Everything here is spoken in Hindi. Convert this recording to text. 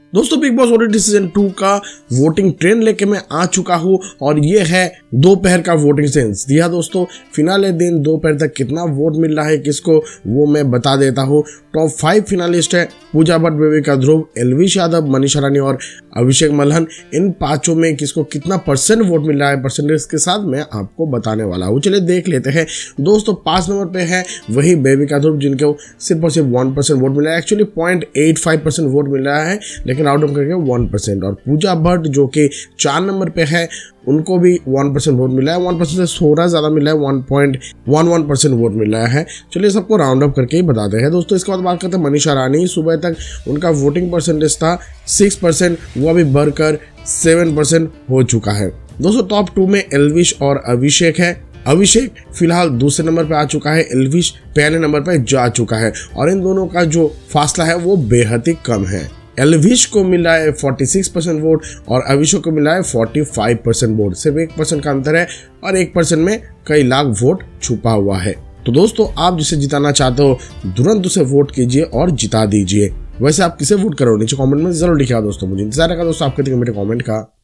दोस्तों बिग बॉस ओटीटी सीजन 2 का वोटिंग ट्रेंड लेके मैं आ चुका हूँ और ये है दोपहर का वोटिंग सेंस। जी हाँ दोस्तों, फिनाले दिन दोपहर तक कितना वोट मिल रहा है किसको वो मैं बता देता हूँ। टॉप 5 फिनालिस्ट है पूजा भट्ट, बेबिका ध्रुव, एल्विश यादव, मनीषा रानी और अभिषेक मल्हन। इन पांचों में किसको कितना परसेंट वोट मिल रहा है परसेंटेज के साथ मैं आपको बताने वाला हूँ। चलिए देख लेते हैं। दोस्तों 5 नंबर पे है वही बेबिका ध्रुव जिनको सिर्फ और सिर्फ 1% वोट मिला है। एक्चुअली 0.85% वोट मिल रहा है लेकिन आउट ऑफ करके 1%। और पूजा भट्ट जो कि 4 नंबर पे है उनको भी 1% वोट मिला है। 1% से थोड़ा ज़्यादा मिला है, 1.11% वोट मिल रहा है। चलिए सबको राउंड अप करके ही बताते हैं। दोस्तों इसके बाद बात करते हैं मनीषा रानी। सुबह तक उनका वोटिंग परसेंटेज था 6%, वो अभी बढ़कर 7% हो चुका है। दोस्तों टॉप 2 में एल्विश और अभिषेक है। अभिषेक फिलहाल दूसरे नंबर पे आ चुका है, एल्विश पहले नंबर पे जा चुका है और इन दोनों का जो फासला है वो बेहद ही कम है। एल्विश को मिला है 46% वोट और अभिषेक को मिला है 45% वोट। सिर्फ 1% का अंतर है और 1% में कई लाख वोट छुपा हुआ है। तो दोस्तों आप जिसे जिताना चाहते हो तुरंत उसे वोट कीजिए और जिता दीजिए। वैसे आप किसे वोट करो नीचे कमेंट में जरूर लिखिएगा दोस्तों। मुझे इंतजार रहेगा दोस्तों आपके मेरे कमेंट का।